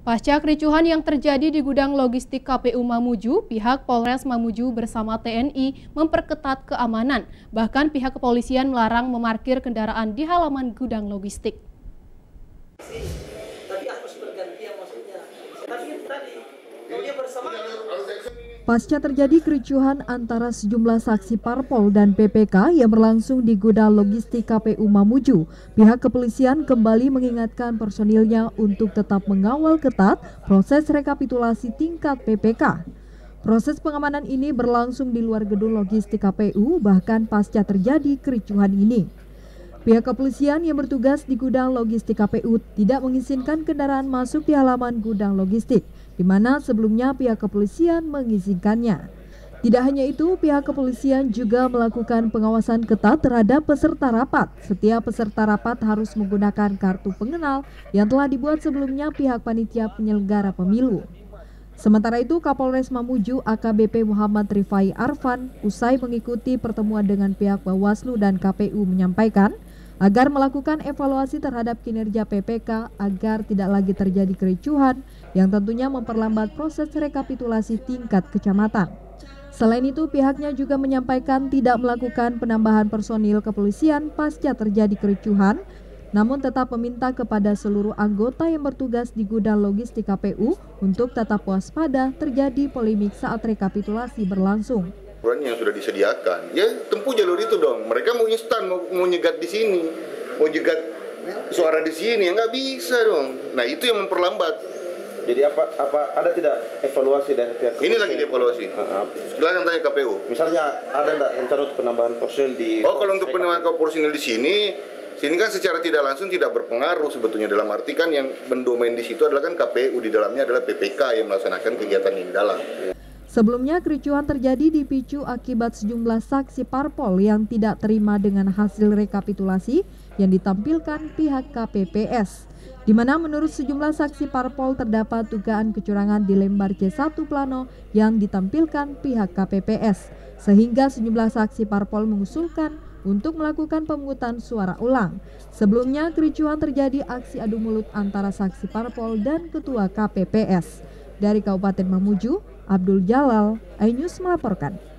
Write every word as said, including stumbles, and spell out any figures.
Pasca kericuhan yang terjadi di gudang logistik K P U Mamuju, pihak Polres Mamuju bersama T N I memperketat keamanan. Bahkan pihak kepolisian melarang memarkir kendaraan di halaman gudang logistik. Pasca terjadi kericuhan antara sejumlah saksi parpol dan P P K yang berlangsung di gudang logistik K P U Mamuju, pihak kepolisian kembali mengingatkan personilnya untuk tetap mengawal ketat proses rekapitulasi tingkat P P K. Proses pengamanan ini berlangsung di luar gedung logistik K P U bahkan pasca terjadi kericuhan ini. Pihak kepolisian yang bertugas di gudang logistik K P U tidak mengizinkan kendaraan masuk di halaman gudang logistik, di mana sebelumnya pihak kepolisian mengizinkannya. Tidak hanya itu, pihak kepolisian juga melakukan pengawasan ketat terhadap peserta rapat. Setiap peserta rapat harus menggunakan kartu pengenal yang telah dibuat sebelumnya pihak panitia penyelenggara pemilu. Sementara itu, Kapolres Mamuju A K B P Muhammad Rifai Arfan usai mengikuti pertemuan dengan pihak Bawaslu dan K P U menyampaikan agar melakukan evaluasi terhadap kinerja P P K agar tidak lagi terjadi kericuhan yang tentunya memperlambat proses rekapitulasi tingkat kecamatan. Selain itu, pihaknya juga menyampaikan tidak melakukan penambahan personil kepolisian pasca terjadi kericuhan, namun tetap meminta kepada seluruh anggota yang bertugas di gudang logistik K P U untuk tetap waspada terjadi polemik saat rekapitulasi berlangsung. Yang sudah disediakan, ya tempuh jalur itu dong. Mereka mau instan, mau, mau nyegat di sini, mau nyegat suara di sini, ya nggak bisa dong. Nah itu yang memperlambat. Jadi apa apa ada tidak evaluasi dari pihak ini lagi dievaluasi. Silahkan tanya K P U. Misalnya ada enggak rencana untuk penambahan personil di? Oh kalau untuk penambahan personil di sini, sini kan secara tidak langsung tidak berpengaruh sebetulnya, dalam arti kan yang mendomain di situ adalah kan K P U, di dalamnya adalah P P K yang melaksanakan kegiatan ini dalam. Sebelumnya kericuhan terjadi dipicu akibat sejumlah saksi parpol yang tidak terima dengan hasil rekapitulasi yang ditampilkan pihak K P P S, di mana menurut sejumlah saksi parpol terdapat dugaan kecurangan di lembar C satu plano yang ditampilkan pihak K P P S, sehingga sejumlah saksi parpol mengusulkan untuk melakukan pemungutan suara ulang. Sebelumnya kericuhan terjadi aksi adu mulut antara saksi parpol dan ketua K P P S. Dari Kabupaten Mamuju, Abdul Jalal, iNews melaporkan.